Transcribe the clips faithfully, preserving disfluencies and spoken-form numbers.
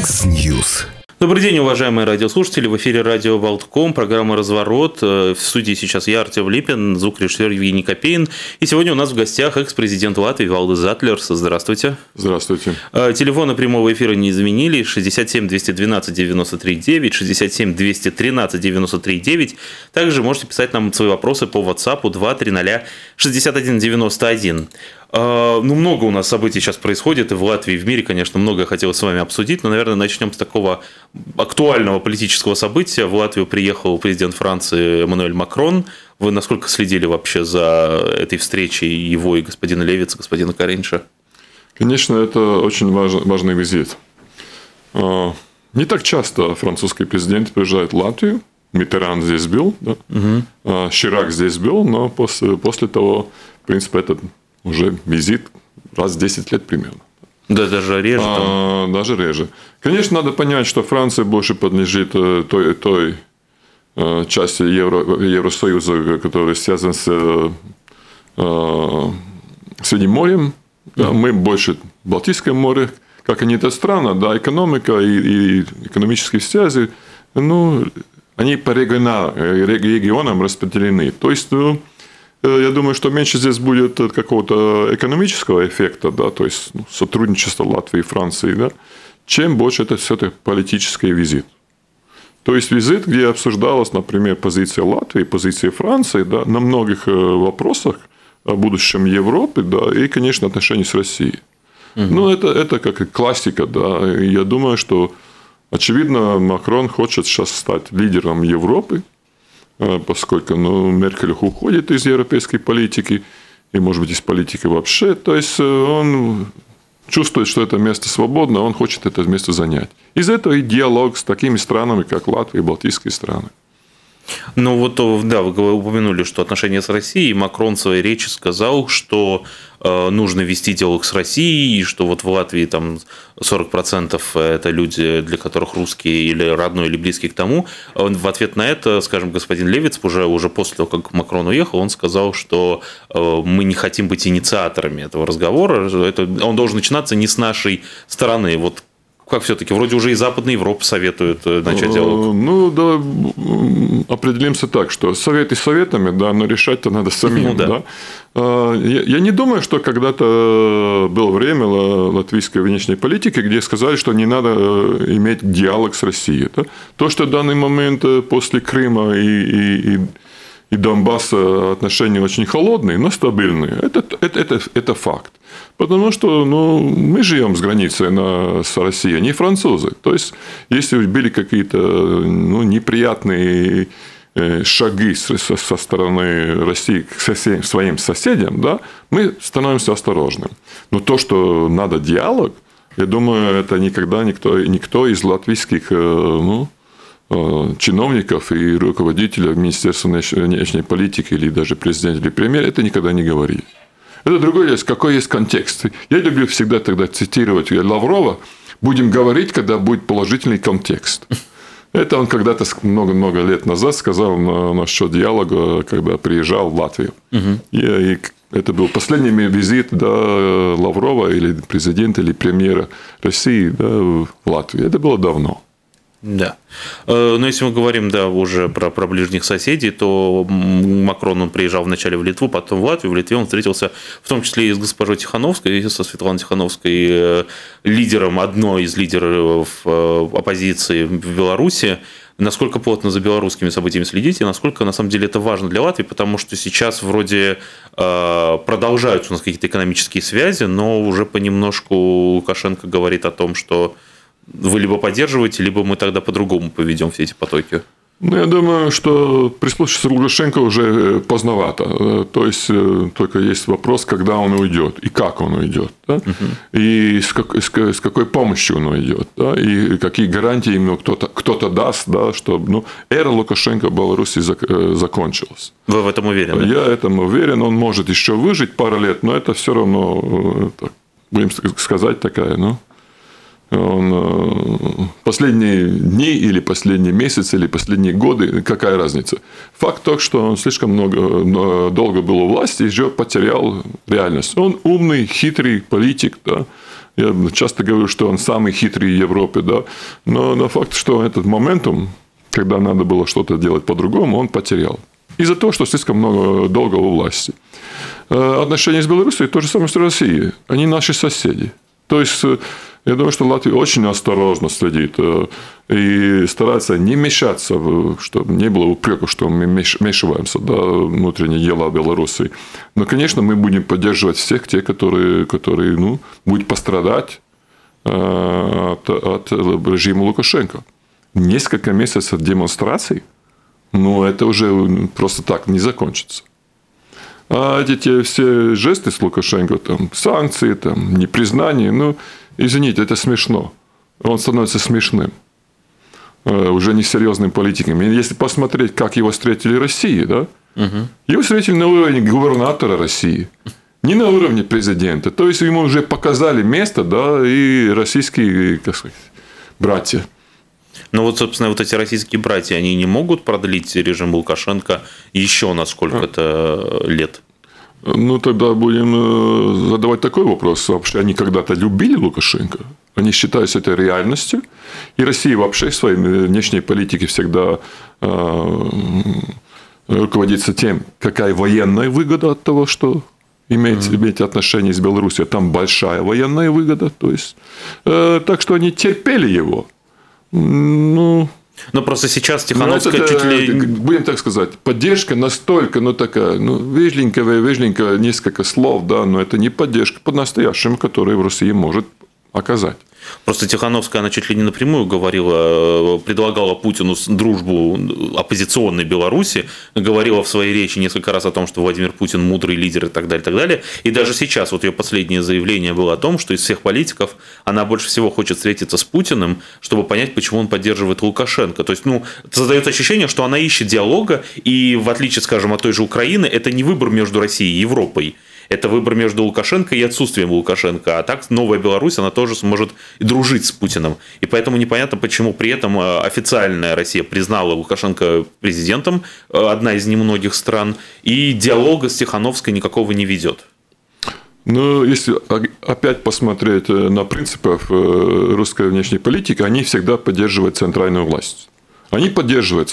Яндекс.Ньюс. Добрый день, уважаемые радиослушатели. В эфире радио Болтком, программа «Разворот». В студии сейчас я, Артем Липин, звукорежиссер Евгений Копейн. И сегодня у нас в гостях экс-президент Латвии Валдис Затлерс. Здравствуйте. Здравствуйте. Телефоны прямого эфира не изменили. шестьдесят семь двести двенадцать девяносто три девять, шестьдесят семь двести тринадцать девяносто три девять. Также можете писать нам свои вопросы по WhatsApp два три ноль шестьдесят один девяносто один. Ну, много у нас событий сейчас происходит, и в Латвии, и в мире, конечно, многое хотелось с вами обсудить, но, наверное, начнем с такого актуального политического события. В Латвию приехал президент Франции Эммануэль Макрон. Вы насколько следили вообще за этой встречей его и господина Левица, господина Кариньша? Конечно, это очень важный, важный визит. Не так часто французский президент приезжает в Латвию. Миттеран здесь был, да? Угу. Ширак здесь был, но после, после того, в принципе, это уже визит раз в десять лет примерно. Да, даже реже. А, даже реже. Конечно, надо понять, что Франция больше подлежит той, той части Евро, Евросоюза, которая связана с Средиземноморьем. Да, мы больше Балтийское море, как и не та страна, да, экономика и, и экономические связи, ну, они по регионам распределены. То есть, ну, я думаю, что меньше здесь будет какого-то экономического эффекта, да, то есть ну, сотрудничество Латвии и Франции, да, чем больше это все-таки политический визит. То есть визит, где обсуждалась, например, позиция Латвии, позиция Франции, да, на многих вопросах о будущем Европы, да, и, конечно, отношения с Россией. Угу. Ну, это, это как классика, да. И я думаю, что, очевидно, Макрон хочет сейчас стать лидером Европы, поскольку ну, Меркель уходит из европейской политики, и, может быть, из политики вообще. То есть, он чувствует, что это место свободно, он хочет это место занять. Из этого и диалог с такими странами, как Латвия и Балтийские страны. Ну, вот, да, вы упомянули, что отношения с Россией. Макрон в своей речи сказал, что э, нужно вести диалог с Россией, и что вот в Латвии там сорок процентов это люди, для которых русские или родной, или близкие к тому. В ответ на это, скажем, господин Левиц, уже, уже после того, как Макрон уехал, он сказал, что э, мы не хотим быть инициаторами этого разговора. Это, он должен начинаться не с нашей стороны. Вот как все-таки? Вроде уже и Западная Европа советует начать диалог. Ну, да, определимся так, что советы советами, да, но решать-то надо самим. Ну, да. Да? Я, я не думаю, что когда-то было время латвийской внешней политики, где сказали, что не надо иметь диалог с Россией. Да? То, что в данный момент после Крыма и, и, и и Донбасса отношения очень холодные, но стабильные. Это, это, это, это факт. Потому что ну, мы живем с границей на, с Россией, а не французы. То есть, если были какие-то ну, неприятные шаги со, со стороны России к сосед, своим соседям, да, мы становимся осторожными. Но то, что надо диалог, я думаю, это никогда никто, никто из латвийских ну, чиновников и руководителей Министерства внешней политики или даже президента или премьера это никогда не говорили. Это другое есть, какой есть контекст. Я люблю всегда тогда цитировать Лаврова: будем говорить, когда будет положительный контекст. Это он когда-то много-много лет назад сказал насчет диалога, когда приезжал в Латвию. Угу. И это был последний визит да, Лаврова или президента или премьера России да, в Латвию. Это было давно. Да. Но если мы говорим да, уже про, про ближних соседей, то Макрон он приезжал вначале в Литву, потом в Латвию. В Литве он встретился в том числе и с госпожой Тихановской, и со Светланой Тихановской, лидером, одной из лидеров оппозиции в Беларуси. Насколько плотно за белорусскими событиями следите, насколько на самом деле это важно для Латвии, потому что сейчас вроде продолжаются у нас какие-то экономические связи, но уже понемножку Лукашенко говорит о том, что вы либо поддерживаете, либо мы тогда по-другому поведем все эти потоки. Ну, я думаю, что при случае с Лукашенко уже поздновато. То есть, только есть вопрос, когда он уйдет и как он уйдет. Да? Угу. И с, как, с какой помощью он уйдет. Да? И какие гарантии ему кто-то, кто-то даст, да, чтобы ну, эра Лукашенко в Беларуси закончилась. Вы в этом уверены? Я в этом уверен. Он может еще выжить пару лет, но это все равно, так, будем сказать, такая, ну, Он, последние дни или последние месяцы или последние годы, какая разница? Факт тот, что он слишком много, долго был у власти и уже потерял реальность. Он умный, хитрый политик, да? Я часто говорю, что он самый хитрый в Европе, да, но, но факт, что этот моментум, когда надо было что-то делать по-другому, он потерял. Из-за того, что слишком много долго у власти. Отношения с Белоруссией то же самое с Россией. Они наши соседи. То есть, я думаю, что Латвия очень осторожно следит и старается не мешаться, чтобы не было упреков, что мы вмешиваемся в внутренние дела Беларуси. Но, конечно, мы будем поддерживать всех тех, которые, которые ну, будут пострадать от, от режима Лукашенко. Несколько месяцев демонстраций, ну, это уже просто так не закончится. А эти все жесты с Лукашенко, там, санкции, там, непризнание, ну, извините, это смешно. Он становится смешным. Уже не серьезным политиком. И если посмотреть, как его встретили в России, да, угу. Его встретили на уровне губернатора России, не на уровне президента. То есть, ему уже показали место, да, и российские, как сказать, братья. Но вот, собственно, вот эти российские братья, они не могут продлить режим Лукашенко еще на сколько-то лет? Ну, тогда будем задавать такой вопрос. Вообще, они когда-то любили Лукашенко? Они считают это реальностью? И Россия вообще в своей внешней политике всегда руководится тем, какая военная выгода от того, что иметь, mm-hmm. иметь отношения с Белоруссией. Там большая военная выгода. То есть, так что они терпели его. Ну, но просто сейчас Тихановская это, чуть ли... Будем так сказать, поддержка настолько, ну, такая, ну, вежленькая, вежленькая, несколько слов, да, но это не поддержка по-настоящему, которую в России может оказать. Просто Тихановская, она чуть ли не напрямую говорила, предлагала Путину дружбу оппозиционной Беларуси, говорила в своей речи несколько раз о том, что Владимир Путин мудрый лидер и так далее, и так далее. И даже сейчас вот ее последнее заявление было о том, что из всех политиков она больше всего хочет встретиться с Путиным, чтобы понять, почему он поддерживает Лукашенко. То есть, ну, создается ощущение, что она ищет диалога, и в отличие, скажем, от той же Украины, это не выбор между Россией и Европой. Это выбор между Лукашенко и отсутствием Лукашенко. А так новая Беларусь, она тоже сможет дружить с Путиным. И поэтому непонятно, почему при этом официальная Россия признала Лукашенко президентом, одна из немногих стран, и диалога с Тихановской никакого не ведет. Ну, если опять посмотреть на принципы русской внешней политики, они всегда поддерживают центральную власть. Они поддерживают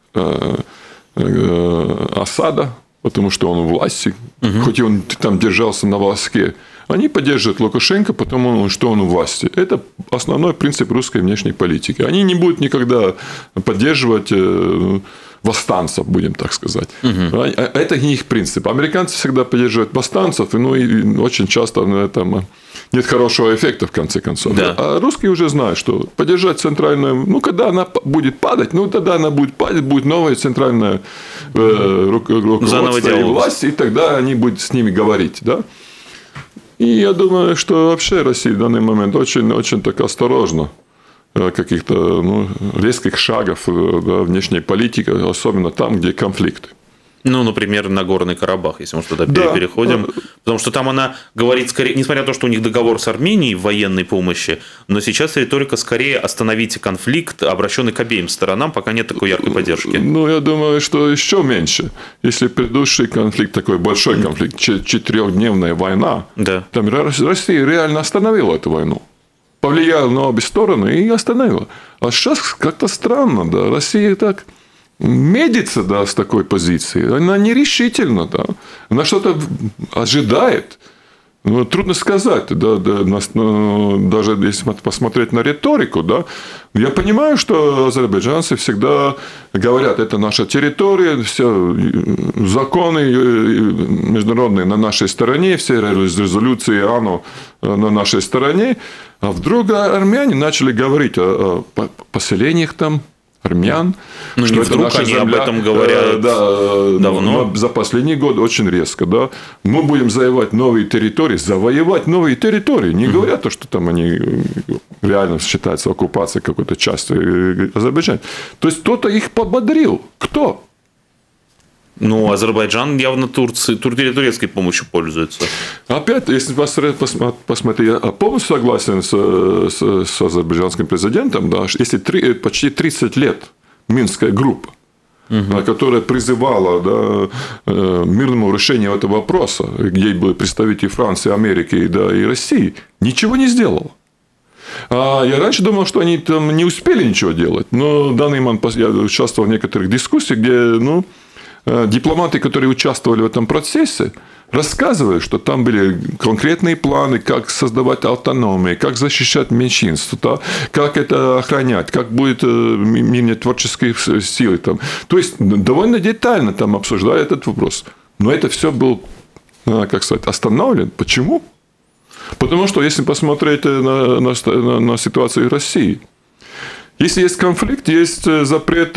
Асада, потому что он у власти, угу. хоть и он там держался на волоске. Они поддерживают Лукашенко, потому что он у власти. Это основной принцип русской внешней политики. Они не будут никогда поддерживать восстанцев, будем так сказать. Угу. Это не их принцип. Американцы всегда поддерживают восстанцев, ну, и очень часто на этом нет хорошего эффекта, в конце концов. Да. А русские уже знают, что поддержать центральную... Ну, когда она будет падать, ну, тогда она будет падать, будет новая центральная э, руководство и власть, и тогда они будут с ними говорить. Да? И я думаю, что вообще Россия в данный момент очень-очень так осторожна. Каких-то ну, резких шагов да, внешней политики, особенно там, где конфликты. Ну, например, Нагорный Карабах, если мы туда да. переходим. Потому что там она говорит, скорее, несмотря на то, что у них договор с Арменией в военной помощи, но сейчас риторика скорее «остановите конфликт», обращенный к обеим сторонам, пока нет такой яркой поддержки. Ну, я думаю, что еще меньше. Если предыдущий конфликт, такой большой конфликт, четырехдневная война, да. там Россия реально остановила эту войну. Повлияла на обе стороны и остановила. А сейчас как-то странно, да, Россия так медится, да, с такой позиции. Она нерешительна, да, она что-то ожидает. Ну, трудно сказать, да, да, даже если посмотреть на риторику, да, я понимаю, что азербайджанцы всегда говорят, это наша территория, все законы международные на нашей стороне, все резолюции ООН на нашей стороне, а вдруг армяне начали говорить о поселениях там, армян. Ну, что не вдруг это они земля, об этом говорят да, давно. За последние годы очень резко. Да. Мы будем завоевать новые территории, завоевать новые территории. Не угу. говорят то, что там они реально считаются оккупацией какой-то части Азербайджана. То есть, кто-то их подбодрил. Кто? Ну, Азербайджан явно Турции, турецкой помощью пользуется. Опять, если посмотреть, я полностью согласен с, с, с азербайджанским президентом, да, если три, почти тридцать лет Минская группа, угу. которая призывала, да, мирному решению этого вопроса, где были представители Франции, Америки, да, и России, ничего не сделала. А я раньше думал, что они там не успели ничего делать, но в данный момент я участвовал в некоторых дискуссиях, где, ну, дипломаты, которые участвовали в этом процессе, рассказывают, что там были конкретные планы, как создавать автономию, как защищать меньшинство, как это охранять, как будет мирные творческие силы. Там. То есть, довольно детально там обсуждали этот вопрос. Но это все было, как сказать, остановлено. Почему? Потому что, если посмотреть на, на, на ситуацию в России, если есть конфликт, есть запрет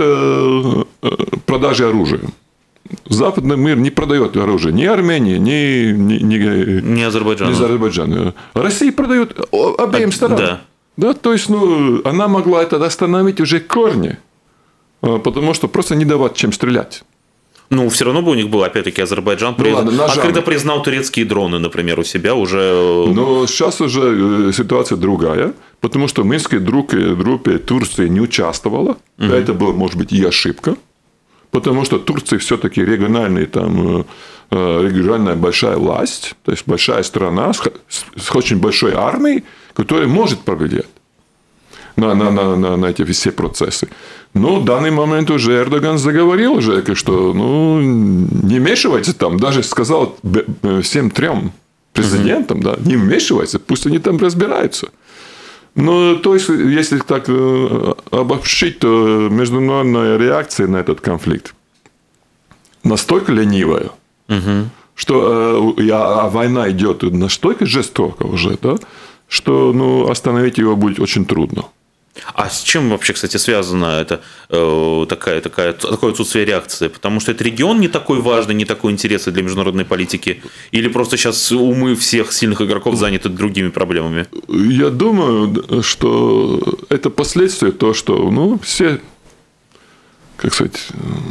продажи оружия. Западный мир не продает оружие ни Армении, ни, ни, ни, ни Азербайджану. Ни Азербайджану. Россия продает обеим сторонам. Да. Да, то есть, ну, она могла это остановить уже корни, потому что просто не давать чем стрелять. Ну, все равно бы у них был, опять-таки, Азербайджан. Ну, приз... ладно, а когда признал турецкие дроны, например, у себя уже... Но сейчас уже ситуация другая, потому что в Минской группе Турция не участвовала. Угу. Это была, может быть, и ошибка. Потому что Турция все-таки региональная, там, региональная большая власть, то есть большая страна с, с очень большой армией, которая может повлиять на, на, на, на, на эти все процессы. Но в данный момент уже Эрдоган заговорил, уже, что ну, не вмешивайтесь там, даже сказал всем трем президентам, да, не вмешивайтесь, пусть они там разбираются. Ну, то есть, если так обобщить, то международная реакция на этот конфликт настолько ленивая, угу. что а война идет настолько жестоко уже, да, что ну, остановить его будет очень трудно. А с чем вообще, кстати, связано это, э, такая, такая, такое отсутствие реакции? Потому что этот регион не такой важный, не такой интересный для международной политики? Или просто сейчас умы всех сильных игроков заняты другими проблемами? Я думаю, что это последствия того, что ну, все, как сказать,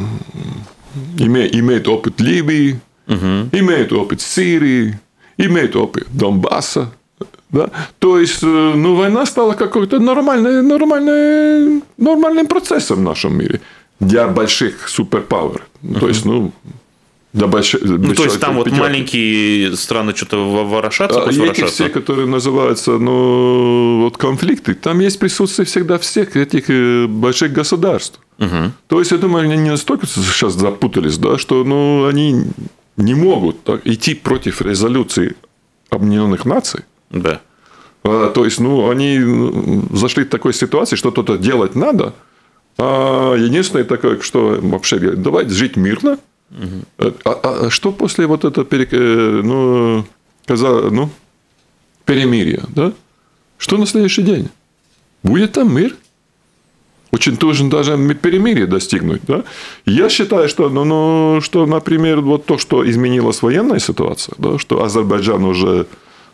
име, имеют опыт Ливии, угу. имеют опыт Сирии, имеют опыт Донбасса. Да? То есть, ну, война стала какой-то нормальным, нормальным, нормальным процессом в нашем мире для больших суперпауэр. Uh-huh. То есть, ну, для больших... Ну, то есть, там вот маленькие страны что-то ворошатся, а эти все, которые называются, ну, вот конфликты, там есть присутствие всегда всех этих больших государств. Uh-huh. То есть, я думаю, они не настолько сейчас запутались, да, что, ну, они не могут так, идти против резолюции Объединенных Наций. Да. То есть, ну, они зашли в такой ситуации, что что-то делать надо. А единственное такое, что вообще давайте жить мирно. Угу. А, а что после вот этого перек... ну, ну, перемирия? Да? Что на следующий день? Будет там мир? Очень трудно даже перемирие достигнуть. Да? Я считаю, что, ну, ну, что, например, вот то, что изменилась военная ситуация, да, что Азербайджан уже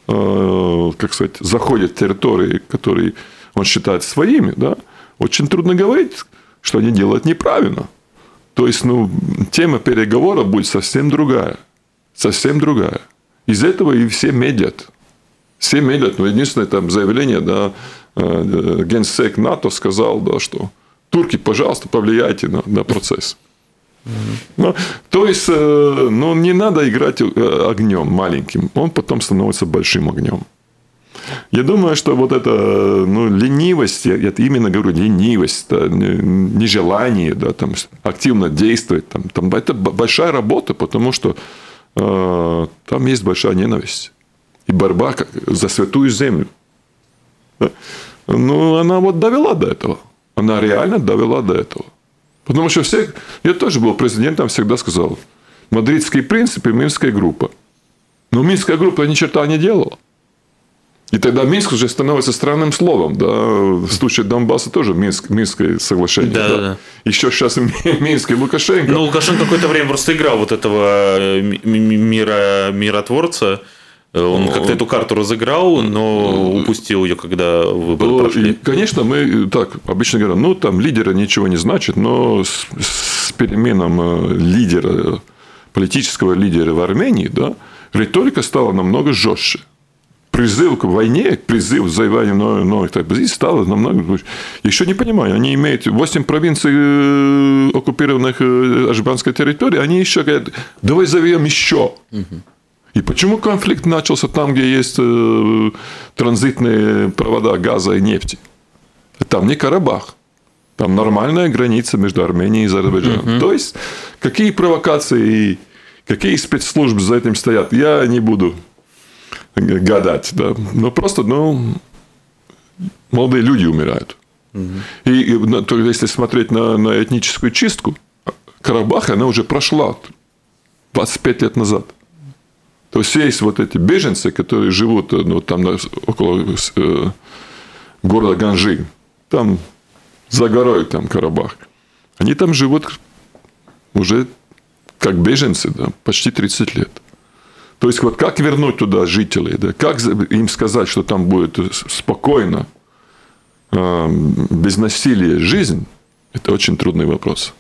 как сказать, заходят в территории, которые он считает своими, да, очень трудно говорить, что они делают неправильно. То есть, ну, тема переговоров будет совсем другая. Совсем другая. Из этого и все медлят. Все медлят. Но единственное там заявление, да, генсек НАТО сказал, да, что турки, пожалуйста, повлияйте на, на процесс. Ну, то есть, ну, не надо играть огнем маленьким, он потом становится большим огнем. Я думаю, что вот это, ну, ленивость, я именно говорю ленивость, нежелание, да, там, активно действовать, там, там, это большая работа, потому что э, там есть большая ненависть и борьба за святую землю. Ну, она вот довела до этого, она реально довела до этого. Потому что все, я тоже был президентом, всегда сказал, мадридские принципы, Минская группа. Но Минская группа ни черта не делала. И тогда Минск уже становится странным словом. Да? В случае Донбасса тоже Минск, Минское соглашение. Да, да. Да. Еще сейчас Минск и Лукашенко. Ну, Лукашенко какое-то время просто играл вот этого мира, миротворца. Он как-то эту карту разыграл, но упустил ее, когда выборы прошли. И, конечно, мы так обычно говорим, ну, там лидера ничего не значит, но с, с переменом лидера, политического лидера в Армении, да, риторика стала намного жестче. призыв к войне, призыв к завоеванию новых позиций стало намного лучше. Еще не понимаю, они имеют восемь провинций оккупированных азербайджанской территории, они еще говорят, давай завоюем еще. И почему конфликт начался там, где есть транзитные провода газа и нефти? Там не Карабах. Там нормальная граница между Арменией и Азербайджаном. Uh-huh. То есть, какие провокации и какие спецслужбы за этим стоят, я не буду гадать. Да. Но просто, ну, молодые люди умирают. Uh-huh. И, и то, если смотреть на, на этническую чистку, Карабах, она уже прошла двадцать пять лет назад. То есть, есть вот эти беженцы, которые живут ну, там около э, города Ганжи. Там за горой там Карабах. Они там живут уже как беженцы, да, почти тридцать лет. То есть, вот как вернуть туда жителей, да, как им сказать, что там будет спокойно, без насилия жизнь, это очень трудный вопрос.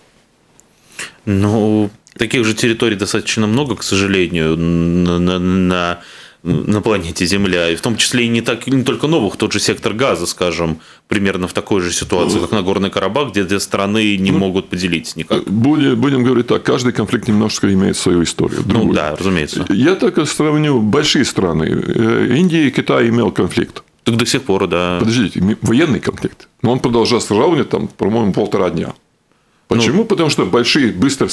Ну, таких же территорий достаточно много, к сожалению, на, на, на, на планете Земля. И в том числе и не, так, не только новых, тот же сектор Газа, скажем, примерно в такой же ситуации, как Нагорный Карабах, где две страны не ну, могут поделить никак. Будем, будем говорить так, каждый конфликт немножко имеет свою историю. Другую. Ну да, разумеется. Я так сравню большие страны. Индия и Китай имел конфликт. Так до сих пор, да. Подождите, военный конфликт. Но он продолжался ровно, там, по-моему, полтора дня. Почему? Ну, потому что большие быстро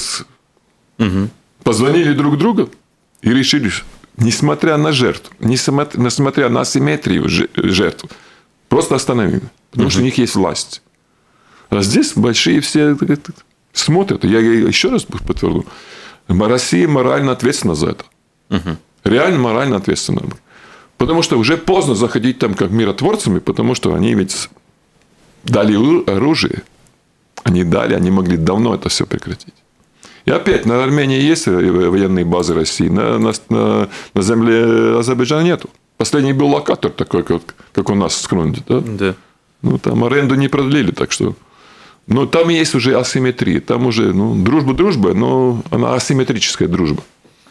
угу. позвонили друг другу и решили, несмотря на жертву, несмотря на асимметрию жертв, просто остановим. Потому угу. что у них есть власть. А здесь большие все смотрят. Я еще раз подтвердил. Россия морально ответственна за это. Угу. Реально морально ответственна. Потому что уже поздно заходить там как миротворцами, потому что они ведь дали оружие. Они дали, они могли давно это все прекратить. И опять, на Армении есть военные базы России, на, на, на, на земле Азербайджана нету. Последний был локатор такой, как, как у нас в Скронде. Да? Да. Ну, там аренду не продлили, так что... Но там есть уже асимметрия. Там уже, ну, дружба-дружба, но она асимметрическая дружба.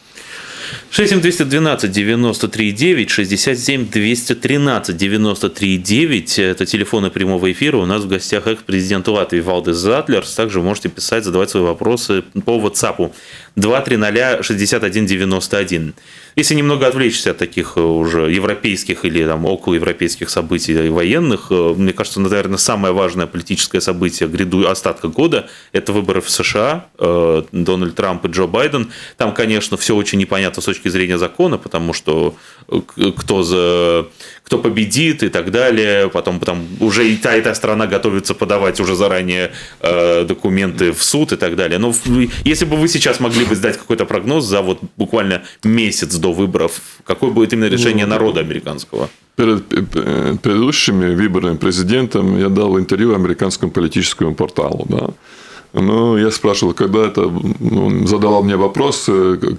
шесть семь двести двенадцать девяносто три девять, шестьдесят семь двести тринадцать девяносто три девять. Это телефоны прямого эфира. У нас в гостях экс-президент Латвии Валдис Затлерс. Также можете писать, задавать свои вопросы по WhatsApp два три ноль шестьдесят один девяносто один. Если немного отвлечься от таких уже европейских или там, околоевропейских событий военных, мне кажется, наверное, самое важное политическое событие гряду остатка года – это выборы в США, Дональд Трамп и Джо Байден. Там, конечно, все очень непонятно с точки зрения закона, потому что кто, за, кто победит и так далее. Потом, потом уже и та, и та страна готовится подавать уже заранее документы в суд и так далее. Но если бы вы сейчас могли бы сдать какой-то прогноз за вот буквально месяц до выборов, какое будет именно решение народа американского? Перед предыдущими выборами президентом я дал интервью американскому политическому порталу. Да? Ну, я спрашивал, когда это... Он задавал мне вопрос,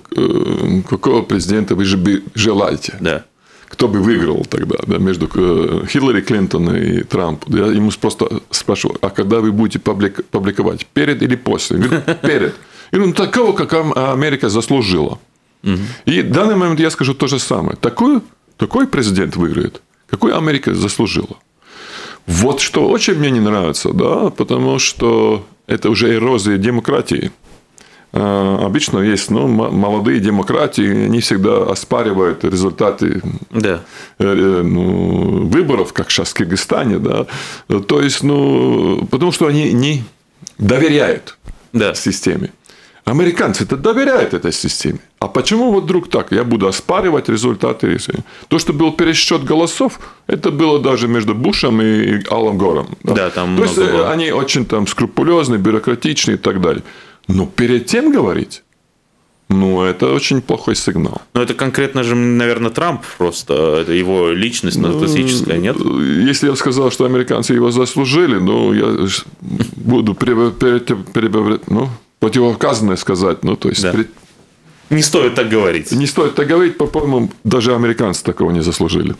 какого президента вы же желаете? Да. Кто бы выиграл тогда да, между Хиллари Клинтон и Трампом? Я ему просто спрашивал, а когда вы будете публиковать? Перед или после? Я говорю, перед. Я говорю, ну, такого, как Америка заслужила. Угу. И в данный момент я скажу то же самое. Такой, такой президент выиграет, какой Америка заслужила. Вот что очень мне не нравится, да, потому что это уже эрозия демократии. А, обычно есть ну, молодые демократии, они всегда оспаривают результаты да. э, ну, выборов, как сейчас в Кыргызстане. Да. То есть, ну, потому что они не доверяют да. системе. Американцы-то доверяют этой системе. А почему вот вдруг так? Я буду оспаривать результаты. То, что был пересчет голосов, это было даже между Бушем и Алом Гором. Да? Да, там То есть, было. Они очень там скрупулезные, бюрократичные и так далее. Но перед тем говорить, ну, это очень плохой сигнал. Ну, это конкретно же, наверное, Трамп просто. Это его личность классическая, нет? Если я сказал, что американцы его заслужили, ну, я буду перебавлять... Ну, противоказанное сказать, ну, то есть... Да. При... Не стоит так говорить. Не стоит так говорить, по-моему, даже американцы такого не заслужили.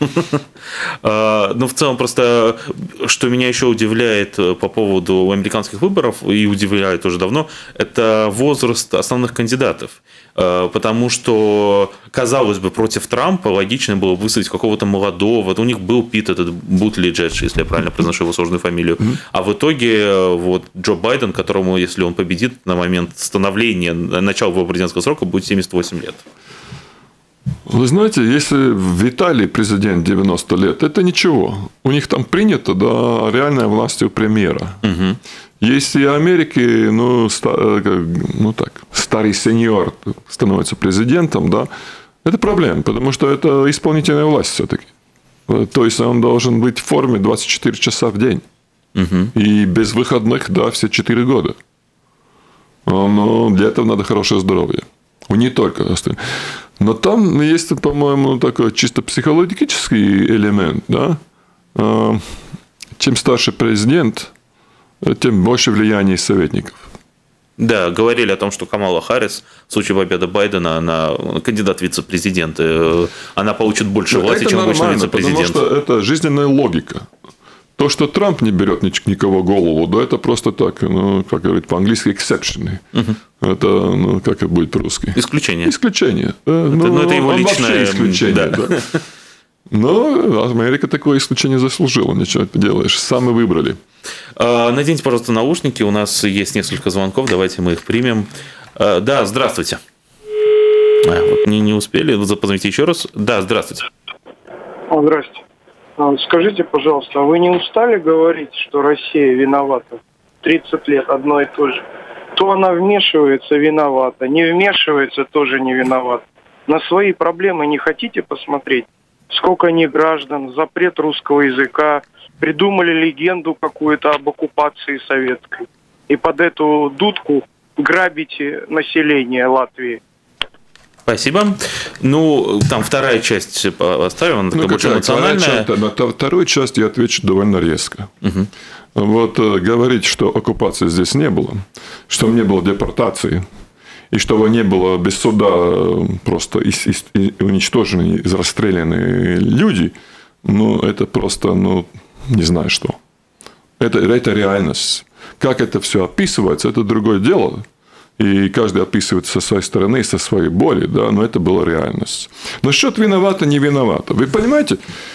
Ну, в целом, просто, что меня еще удивляет по поводу американских выборов, и удивляет уже давно, это возраст основных кандидатов. Потому что, казалось бы, против Трампа логично было выставить какого-то молодого. Вот у них был Пит, этот Бутлиджедж, если я правильно произношу его сложную фамилию. А в итоге вот Джо Байден, которому, если он победит, на момент становления, начала его президентского срока будет семьдесят восемь лет. Вы знаете, если в Италии президент девяносто лет, это ничего. У них там принято, да, реальная власть у премьера. Угу. Если в Америке, ну, ну так, старый сеньор становится президентом, да, это проблема, потому что это исполнительная власть все-таки. То есть он должен быть в форме двадцать четыре часа в день. Угу. И без выходных, да, все четыре года. Но для этого надо хорошее здоровье. Не только. Но там есть, по-моему, такой чисто психологический элемент. Да? Чем старше президент, тем больше влияния советников. Да, говорили о том, что Камала Харрис в случае победы Байдена, она кандидат в вице-президенты, она получит больше власти, чем обычный вице-президент. Потому что это жизненная логика. То, что Трамп не берет никого в голову, да, это просто так, ну, как говорит по-английски, exception. Угу. Это, ну, как это будет по-русски? Исключение. Исключение. Это, ну, ну, это его он личное... вообще исключение, да. Да. Но Америка такое исключение заслужила, ничего не поделаешь, сами выбрали. Наденьте, пожалуйста, наушники, у нас есть несколько звонков, давайте мы их примем. Да, здравствуйте. А, вот не, не успели, позвоните еще раз. Да, здравствуйте. Здравствуйте. Скажите, пожалуйста, а вы не устали говорить, что Россия виновата? тридцать лет одно и то же. То она вмешивается, виновата. Не вмешивается, тоже не виновата. На свои проблемы не хотите посмотреть? Сколько они граждан, запрет русского языка, придумали легенду какую-то об оккупации советской. И под эту дудку грабите население Латвии. Спасибо. Ну, там вторая часть оставим, она такая ну, больше эмоциональная. Часть, на вторую часть я отвечу довольно резко. Угу. Вот говорить, что оккупации здесь не было, что не было депортации, и что не было без суда просто уничтожены, расстреляны люди, ну, это просто, ну, не знаю что. Это, это реальность. Как это все описывается, это другое дело. И каждый описывает со своей стороны, со своей боли, да, но это была реальность. Насчет виновата, не виновата. Вы понимаете,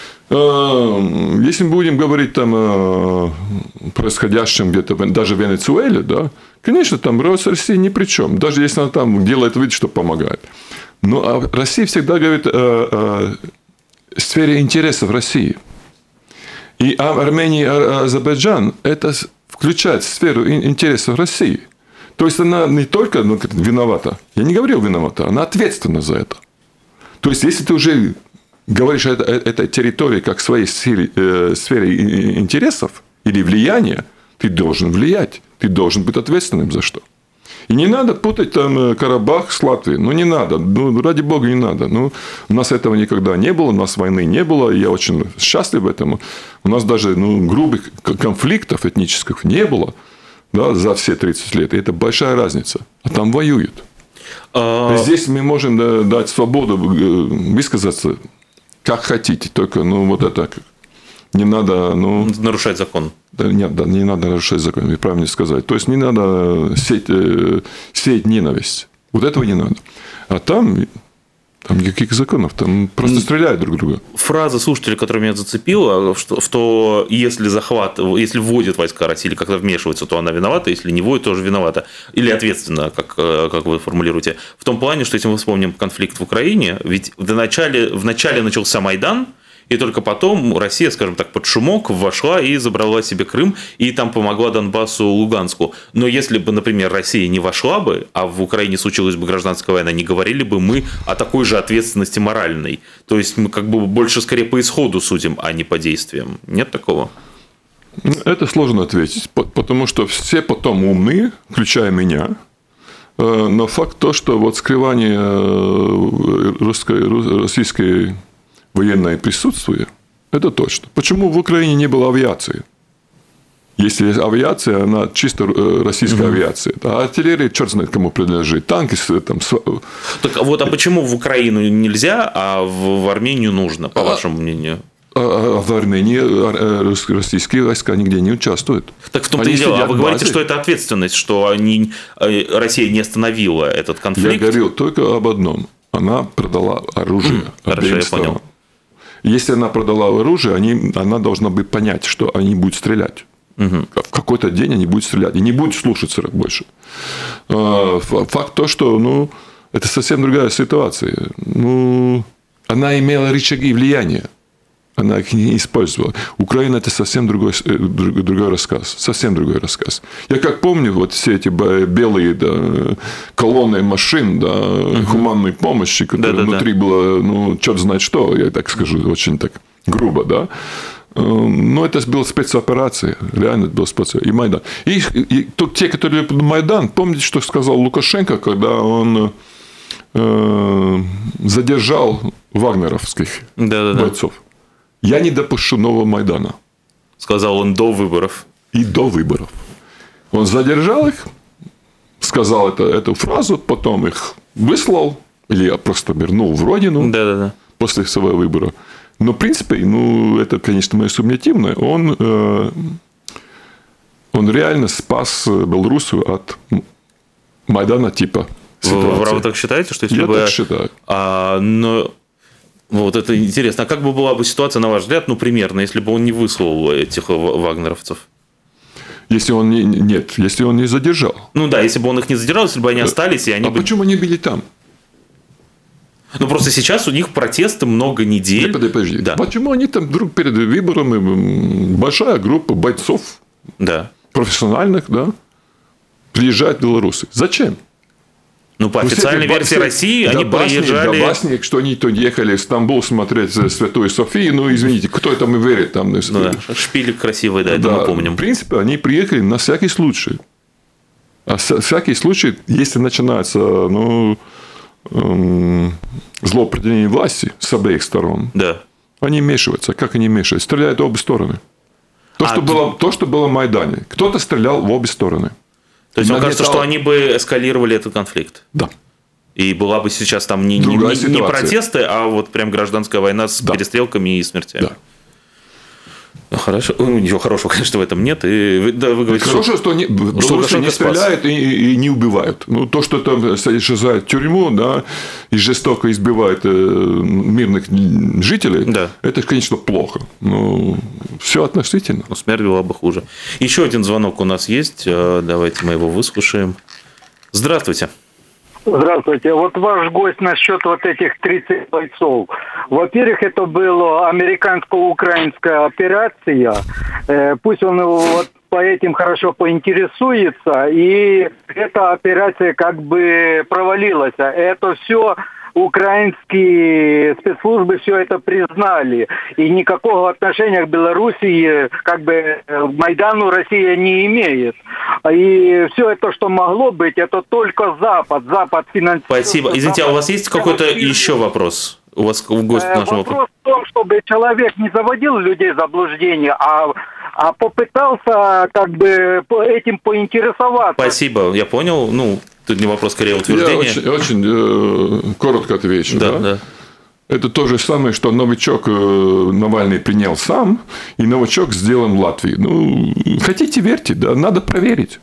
если мы будем говорить там о происходящем где-то даже в Венесуэле, да, конечно, там Россия ни при чем, даже если она там делает вид, что помогает. Но Россия всегда говорит о, о сфере интересов России. И Армения и Азербайджан это включает сферу интересов России. То есть она не только ну, виновата, я не говорил виновата, она ответственна за это. То есть, если ты уже говоришь о этой территории как своей сфере, э, сфере интересов или влияния, ты должен влиять, ты должен быть ответственным за что. И не надо путать там Карабах с Латвией. Ну, не надо. Ну, ради бога, не надо. Ну, у нас этого никогда не было, у нас войны не было, и я очень счастлив этому. У нас даже ну, грубых конфликтов этнических не было. Да, за все тридцать лет. И это большая разница. А там воюют. А... Здесь мы можем дать свободу высказаться как хотите. Только ну, вот это не надо... Ну... Нарушать закон. Да, нет, да, не надо нарушать закон. Вы правильно сказать. То есть, не надо сеять, сеять ненависть. Вот этого не надо. А там... Там никаких законов, там просто стреляют друг друга. Фраза слушателя, которая меня зацепила, что, что если захват, если вводят войска России или как-то вмешиваются, то она виновата, если не вводят, тоже виновата. Или ответственна, как, как вы формулируете. В том плане, что если мы вспомним конфликт в Украине, ведь в начале, в начале начался Майдан, и только потом Россия, скажем так, под шумок вошла и забрала себе Крым, и там помогла Донбассу, Луганску. Но если бы, например, Россия не вошла бы, а в Украине случилась бы гражданская война, не говорили бы мы о такой же ответственности моральной. То есть мы как бы больше скорее по исходу судим, а не по действиям. Нет такого? Это сложно ответить, потому что все потом умны, включая меня. Но факт то, что вот скрывание русской, российской военное присутствие, это точно. Почему в Украине не было авиации? Если есть авиация, она чисто российская угу. авиация. А артиллерия, черт знает, кому принадлежит. Танки там... Так вот, а почему в Украину нельзя, а в Армению нужно, по а, вашему мнению? А в Армении российские войска нигде не участвуют. Так в том-то и дело. А вы говорите, что это ответственность, что они, Россия не остановила этот конфликт? Я говорил только об одном. Она продала оружие обеим сторонам. Если она продала оружие, они, она должна бы понять, что они будут стрелять. Угу. В какой-то день они будут стрелять. И не будут слушаться больше. Факт то, что ну, это совсем другая ситуация. Ну, она имела рычаги влияния. Она их не использовала. Украина – это совсем другой, другой рассказ. Совсем другой рассказ. Я как помню, вот все эти белые да, колонны машин, да, угу. гуманной помощи, которые да, да, внутри да. было, ну, черт знает что, я так скажу, очень так грубо, да. Но это была спецоперация. Реально это была спецоперация. И Майдан. И, и те, которые любят Майдан, помните, что сказал Лукашенко, когда он э, задержал вагнеровских да, да, бойцов? Да. Я не допущу нового Майдана. Сказал он до выборов. И до выборов. Он задержал их, сказал это, эту фразу, потом их выслал, или просто вернул в родину да, да, да. после своего выбора. Но, в принципе, ну, это, конечно, мое субъективное, он, э, он реально спас Белоруссию от Майдана типа ситуации. Вы, вы так считаете, что если Я бы... так считаю. А, но... Вот это интересно. А как бы была бы ситуация, на ваш взгляд, ну, примерно, если бы он не выслал этих вагнеровцев? Если он не... Нет, если он не задержал. Ну да, если бы он их не задержал, если бы они остались, и они а бы... почему они были там? Ну, просто сейчас у них протесты много недель. Подожди, подожди. Да. Почему они там вдруг перед выборами, большая группа бойцов, да. профессиональных, да, приезжает в Беларусь? Зачем? Ну, по официальной версии России, они приезжали... Да, басни, что они то ехали в Стамбул смотреть Святую Софию. Ну, извините, кто там и верит? Там, ну, да. Шпили красивые, да, это да, мы помним. В принципе, они приехали на всякий случай. А всякий случай, если начинается ну, эм, злоупотребление власти с обеих сторон, да. они вмешиваются. Как они вмешиваются? Стреляют в обе стороны. То, а, что, ты... было, то что было в Майдане. Кто-то стрелял в обе стороны. То есть, вам кажется, что они бы эскалировали этот конфликт? Да. И была бы сейчас там не, не, не протесты, а вот прям гражданская война с да. перестрелками и смертями. Да. Хорошо. Ну, ничего хорошего, конечно, в этом нет. И, да, вы говорите, хорошо, что, что, не, что не стреляют и, и не убивают. Ну, то, что там сажают в тюрьму, да, и жестоко избивают мирных жителей, да. это, конечно, плохо. Но все относительно. Но смерть была бы хуже. Еще один звонок у нас есть. Давайте мы его выслушаем. Здравствуйте. Здравствуйте. Вот ваш гость насчет вот этих тридцати бойцов. Во-первых, это была американско-украинская операция. Э, пусть он вот по этим хорошо поинтересуется. И эта операция как бы провалилась. Это все... Украинские спецслужбы все это признали. И никакого отношения к Белоруссии, как бы, к Майдану Россия не имеет. И все это, что могло быть, это только Запад. Запад финансирует... Спасибо. Извините, а у вас есть какой-то еще вопрос? У вас гость нашего... Вопрос в том, чтобы человек не заводил людей в заблуждение, а, а попытался как бы этим поинтересоваться. Спасибо, я понял. Ну, тут не вопрос, скорее утверждение. Я очень, очень э, коротко отвечу. Да, да? да. Это то же самое, что новичок Навальный принял сам, и новичок сделан в Латвии. Ну, хотите, верьте, да, надо проверить.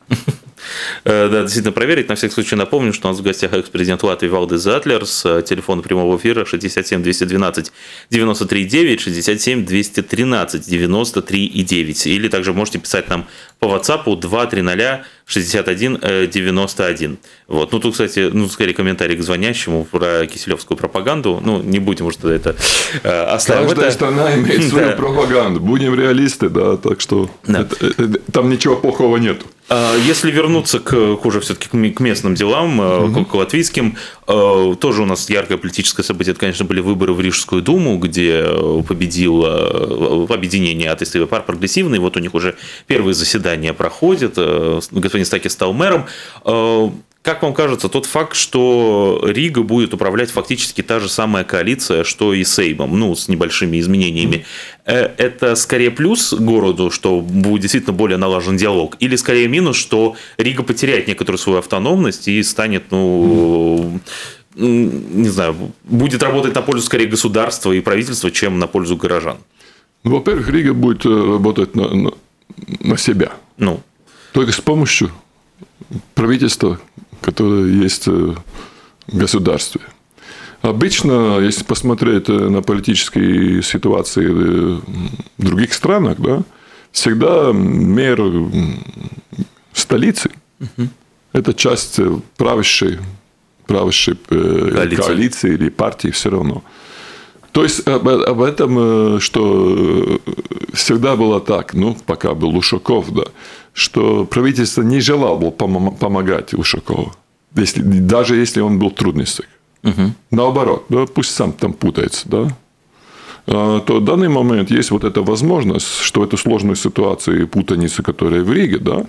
Да, действительно проверить. На всякий случай напомню, что у нас в гостях экс-президент Латвии Валдис Затлерс. Телефон прямого эфира шестьдесят семь двести двенадцать девяносто три девять, шестьдесят семь двести тринадцать девяносто три девять. Или также можете писать нам по WhatsApp два триста шестьдесят один девяносто один. Вот. Ну, тут, кстати, ну, скорее комментарий к звонящему про киселевскую пропаганду. Ну, не будем уж тогда это э, оставим. Каждая это... страна имеет свою да. пропаганду. Будем реалисты, да, так что да. это, это, там ничего плохого нету. Если вернуться к, к уже все-таки к местным делам, угу. к латвийским, тоже у нас яркое политическое событие, это, конечно, были выборы в Рижскую думу, где победило объединение «Атеисты и пар прогрессивный». Вот у них уже первые заседания проходят. Господин Стаки стал мэром. Как вам кажется, тот факт, что Рига будет управлять фактически та же самая коалиция, что и Сеймом, ну, с небольшими изменениями, это скорее плюс городу, что будет действительно более налажен диалог, или скорее минус, что Рига потеряет некоторую свою автономность и станет, ну, не знаю, будет работать на пользу скорее государства и правительства, чем на пользу горожан? Ну, во-первых, Рига будет работать на, на, на себя. Ну. Только с помощью правительства, которое есть в государстве. Обычно, если посмотреть на политические ситуации в других странах, да, всегда мэр столицы угу. – это часть правящей, правящей коалиции. коалиции или партии все равно. То есть, об, об этом, что всегда было так, ну, пока был Ушаков, да, что правительство не желало помогать Ушакову, если, даже если он был в трудностях. Угу. Наоборот, да, пусть сам там путается, да, то в данный момент есть вот эта возможность, что в эту сложную ситуацию и путаницу, которая в Риге, да,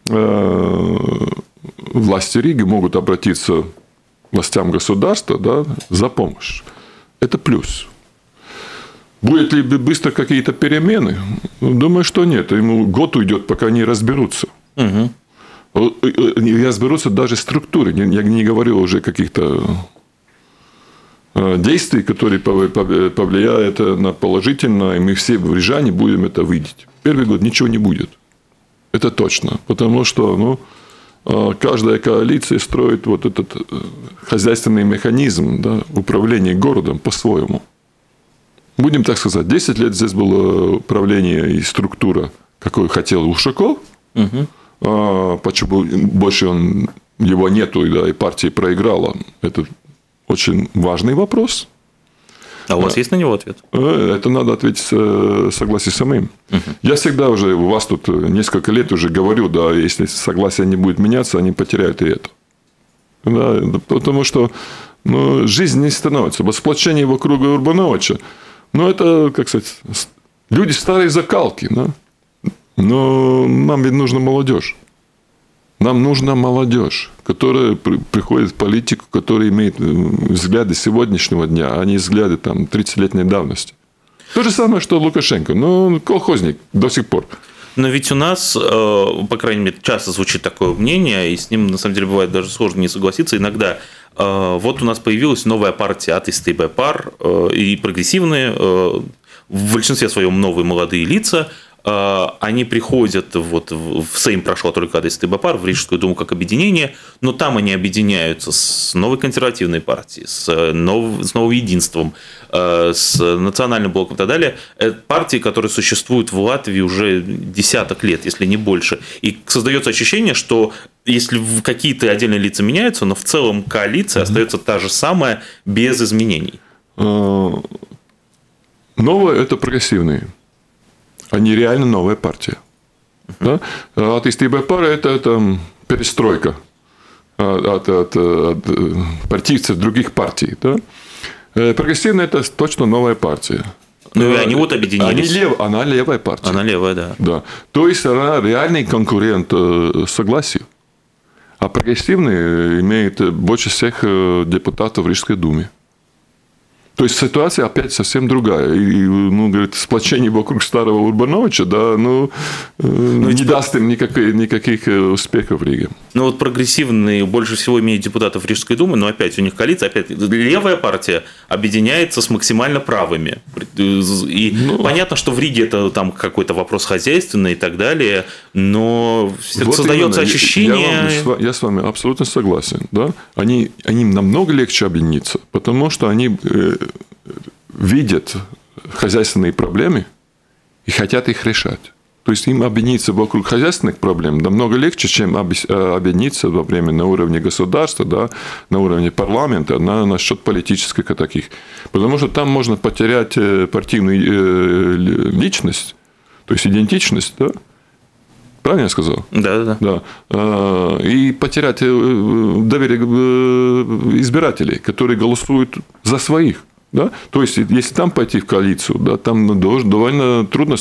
власти Риги могут обратиться к властям государства, да, за помощь. Это плюс. Будет ли быстро какие-то перемены? Думаю, что нет. Ему год уйдет, пока они разберутся. Угу. И разберутся даже структуры. Я не говорю уже о каких-то действий, которые повлияют на положительно, и мы все в Рижане будем это видеть. Первый год ничего не будет. Это точно. Потому что, ну, каждая коалиция строит вот этот хозяйственный механизм, да, управления городом по-своему. Будем так сказать, десять лет здесь было управление и структура, какой хотел Ушаков. Угу. А почему больше он, его нету, да, и партия проиграла? Это очень важный вопрос. А у вас а, есть на него ответ? Это надо ответить согласие самим. Угу. Я всегда уже, у вас тут несколько лет уже говорю, да, если согласие не будет меняться, они потеряют и это. Да, потому что, ну, жизнь не становится. Сплочение вокруг Урбановича, ну, это, как сказать, люди старой закалки, да? Но нам ведь нужна молодежь. Нам нужна молодежь, которая приходит в политику, которая имеет взгляды сегодняшнего дня, а не взгляды там, тридцатилетней давности. То же самое, что Лукашенко. Ну, колхозник до сих пор. Но ведь у нас, по крайней мере, часто звучит такое мнение, и с ним, на самом деле, бывает даже сложно не согласиться. Иногда вот у нас появилась новая партия Атисты Бепар, и прогрессивные, в большинстве своем новые молодые лица, они приходят, вот, в Сейм прошла только Атисты Бепар, в Рижскую думу как объединение, но там они объединяются с новой консервативной партией, с, нов, с новым единством, с национальным блоком и так далее. Это партии, которые существуют в Латвии уже десяток лет, если не больше. И создается ощущение, что если какие-то отдельные лица меняются, но в целом коалиция mm-hmm. остается та же самая, без изменений. Новое – это прогрессивные. Они реально новая партия. Uh-huh. Да? Атисты Бепар – это, это перестройка от, от, от партийцев других партий. Да? Прогрессивная – это точно новая партия. Ну, и они вот объединились. Они лев, она левая партия. Она левая, да. да. То есть, она реальный конкурент согласию. А прогрессивные имеют больше всех депутатов в Рижской думе. То есть, ситуация опять совсем другая. И, ну, говорит, сплочение вокруг старого Урбановича, да, ну, ну не типа... даст им никаких, никаких успехов в Риге. Ну, вот прогрессивные больше всего имеют депутатов Рижской думы, но опять у них коалиция, опять левая партия объединяется с максимально правыми. И ну... понятно, что в Риге это там какой-то вопрос хозяйственный и так далее, но вот создается именно. ощущение... Я, вам, я с вами абсолютно согласен. Да? Они, они намного легче объединиться, потому что они... видят хозяйственные проблемы и хотят их решать. То есть, им объединиться вокруг хозяйственных проблем намного легче, чем объединиться во время на уровне государства, да, на уровне парламента, на, на счет политических таких. Потому что там можно потерять партийную личность, то есть, идентичность, да? Правильно я сказал? Да, да, да. И потерять доверие избирателей, которые голосуют за своих. Да? То есть, если там пойти в коалицию, да, там довольно трудно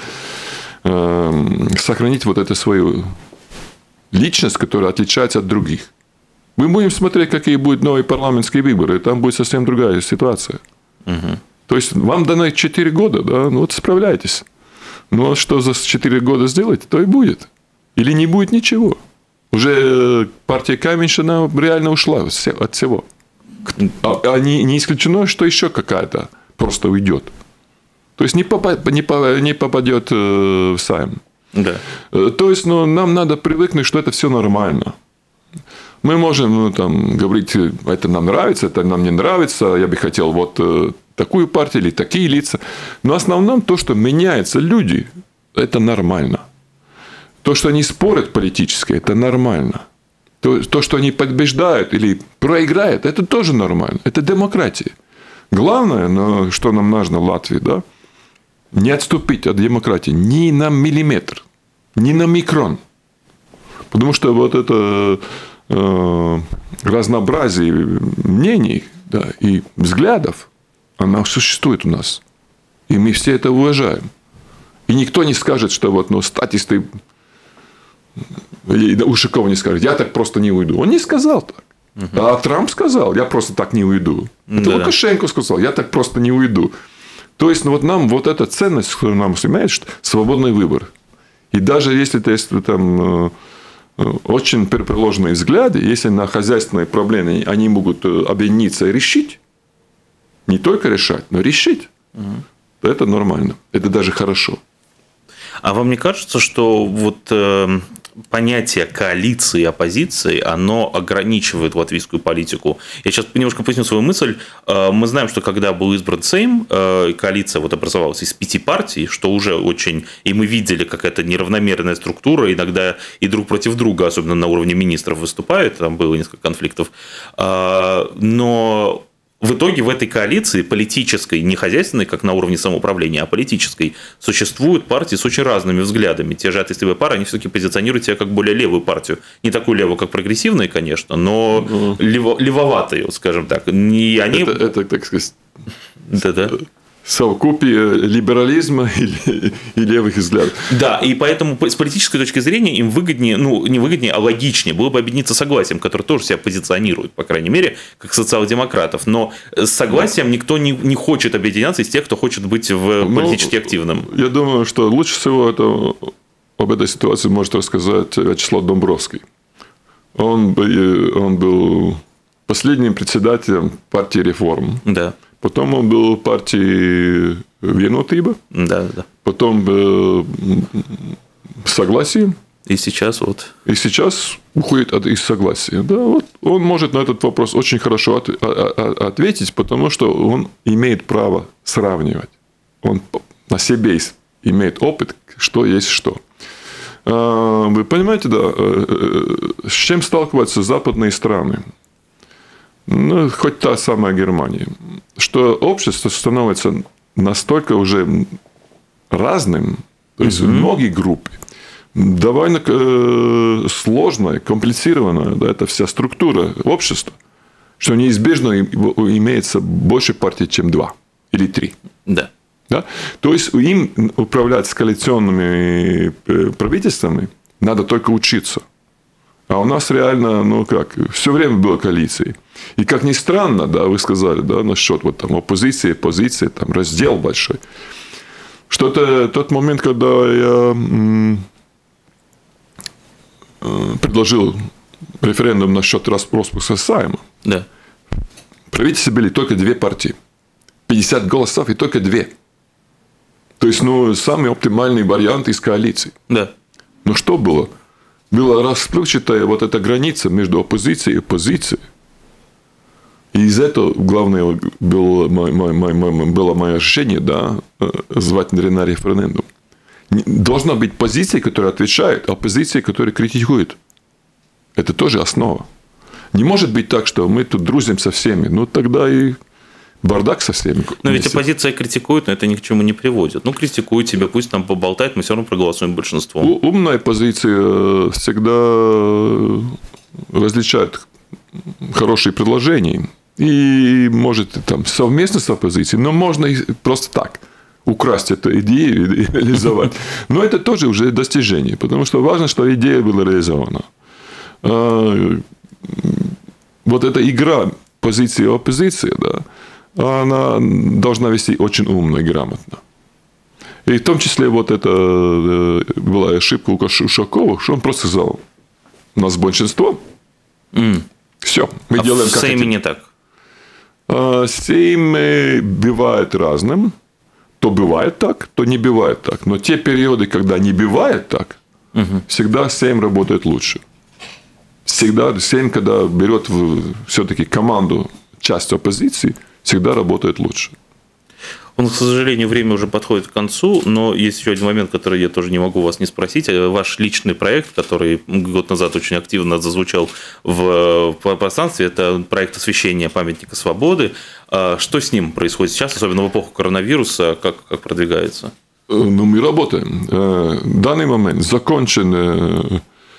сохранить вот эту свою личность, которая отличается от других. Мы будем смотреть, какие будут новые парламентские выборы, и там будет совсем другая ситуация. Угу. То есть, вам дано четыре года, да? Ну, вот справляйтесь. Но что за четыре года сделать, то и будет. Или не будет ничего. Уже партия Каменщина реально ушла от всего. А не, не исключено, что еще какая-то просто уйдет. То есть не, попад, не, не попадет в Сайм. Да. То есть ну, нам надо привыкнуть, что это все нормально. Мы можем ну, там, говорить, это нам нравится, это нам не нравится, я бы хотел вот такую партию или такие лица. Но в основном то, что меняются люди, это нормально. То, что они спорят политически, это нормально. То, то, что они побеждают или проиграют, это тоже нормально. Это демократия. Главное, ну, что нам нужно в Латвии, да, не отступить от демократии ни на миллиметр, ни на микрон. Потому что вот это э, разнообразие мнений да, и взглядов, оно существует у нас. И мы все это уважаем. И никто не скажет, что вот, ну, статисты... Или Ушаков не скажет, я так просто не уйду. Он не сказал так. Угу. А Трамп сказал, я просто так не уйду. Это да. Лукашенко сказал, я так просто не уйду. То есть, ну, вот нам вот эта ценность, которую нам имеет, что свободный выбор. И даже если ты если, там очень преположенные взгляды, если на хозяйственные проблемы они могут объединиться и решить, не только решать, но решить, угу. то это нормально. Это даже хорошо. А вам не кажется, что вот э, понятие коалиции и оппозиции, оно ограничивает латвийскую политику? Я сейчас немножко поясню свою мысль. Э, мы знаем, что когда был избран Сейм, э, коалиция вот образовалась из пяти партий, что уже очень... И мы видели, как это неравномерная структура, иногда и друг против друга, особенно на уровне министров, выступают, там было несколько конфликтов. Э, но... В итоге в этой коалиции политической, не хозяйственной, как на уровне самоуправления, а политической, существуют партии с очень разными взглядами. Те же атеистовые пары, они все-таки позиционируют себя как более левую партию. Не такую левую, как прогрессивные, конечно, но ну, лево, левоватые, скажем так. Не они... это, это, так сказать, Да-да. совокупие либерализма и, и левых взглядов. Да, и поэтому с политической точки зрения им выгоднее, ну, не выгоднее, а логичнее было бы объединиться согласием, который тоже себя позиционирует, по крайней мере, как социал-демократов. Но с согласием никто не, не хочет объединяться из тех, кто хочет быть в политически ну, активным. Я думаю, что лучше всего это, об этой ситуации может рассказать Вячеслав Домбровский. Он, он был последним председателем партии «Реформ». Да. Потом он был в партии Vienotība. Да, да. Потом был в Согласии. И сейчас вот. И сейчас уходит от, из Согласия. Да, вот он может на этот вопрос очень хорошо от, от, ответить, потому что он имеет право сравнивать. Он на себе имеет опыт, что есть что. Вы понимаете, да, с чем сталкиваются западные страны? Ну, хоть та самая Германия, что общество становится настолько уже разным, то есть, mm-hmm. многие группы, довольно сложная, комплицированная, да, это вся структура общества, что неизбежно имеется больше партий, чем два или три. Да. Да? То есть, им управлять с коалиционными правительствами надо только учиться. А у нас реально, ну как, все время было коалицией. И как ни странно, да, вы сказали, да, насчет вот там оппозиции, позиции, там раздел большой. Что это тот момент, когда я м- м- предложил референдум насчет распуска Сайма. Да. В правительстве были только две партии. пятьдесят голосов и только две. То есть, ну, самый оптимальный вариант из коалиции. Да. Но что было? Была расплывчатая вот эта граница между оппозицией и позицией. И из этого главное было, мое, мое, мое, было мое решение, да, звать на референдум. Должна быть позиция, которая отвечает, а позиция, которая критикует. Это тоже основа. Не может быть так, что мы тут дружим со всеми. Ну, тогда и бардак со всеми. Но ведь оппозиция критикует, но это ни к чему не приводит. Ну, критикует тебя, пусть там поболтает, мы все равно проголосуем большинством. Умная позиция всегда различает хорошие предложения. И может там совместно с оппозицией, но можно и просто так украсть эту идею и реализовать. Но это тоже уже достижение, потому что важно, что идея была реализована. Вот эта игра позиции и оппозиции, да, она должна вести очень умно и грамотно. И в том числе вот это была ошибка у Ушакова, что он просто сказал, у нас большинство, mm. все, мы а делаем в как Сейме хотим. не так. Сейм бывает разным. То бывает так, то не бывает так. Но те периоды, когда не бывает так, угу. всегда Сейм работает лучше. Всегда Сейм, когда берет все-таки команду, часть оппозиции, всегда работает лучше. Он, к сожалению, время уже подходит к концу, но есть еще один момент, который я тоже не могу вас не спросить. Ваш личный проект, который год назад очень активно зазвучал в пространстве, это проект освещения памятника Свободы. Что с ним происходит сейчас, особенно в эпоху коронавируса, как, как продвигается? Ну, мы работаем. В данный момент закончен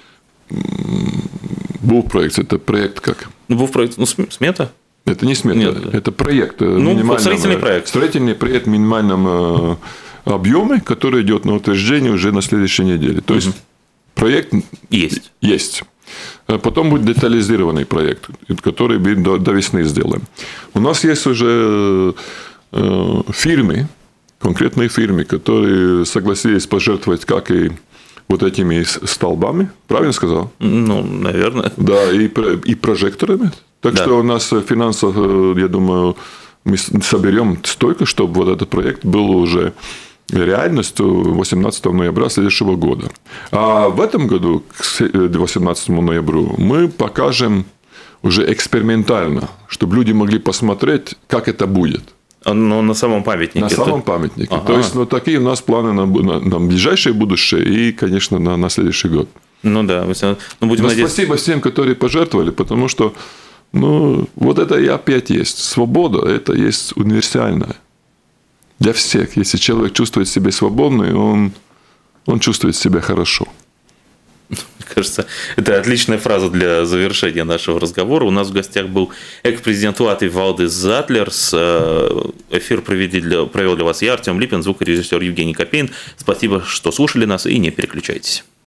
был проект. Это проект как? Был проект, ну, смета? Это не смета, Нет. Это проект. Ну, строительный проект. Строительный проект в минимальном объеме, который идет на утверждение уже на следующей неделе. То есть, угу. проект есть. есть. Потом будет детализированный проект, который до, до весны сделаем. У нас есть уже фирмы, конкретные фирмы, которые согласились пожертвовать, как и вот этими столбами. Правильно сказал? Ну, наверное. Да, и, и прожекторами. Так да. что у нас финансов, я думаю, мы соберем столько, чтобы вот этот проект был уже реальностью восемнадцатого ноября следующего года. А в этом году, к восемнадцатому ноября, мы покажем уже экспериментально, чтобы люди могли посмотреть, как это будет. Но на самом памятнике? На самом это... памятнике. Ага. То есть, ну, такие у нас планы на, на, на ближайшее будущее и, конечно, на, на следующий год. Ну да. Ну, будем Но надеяться... Спасибо всем, которые пожертвовали, потому что ну, вот это и опять есть. Свобода – это есть универсальная. Для всех. Если человек чувствует себя свободным, он, он чувствует себя хорошо. Мне кажется, это отличная фраза для завершения нашего разговора. У нас в гостях был экс-президент Латвии Валдис Затлерс. Эфир провел для вас я, Артем Липин, звукорежиссер Евгений Копейн. Спасибо, что слушали нас, и не переключайтесь.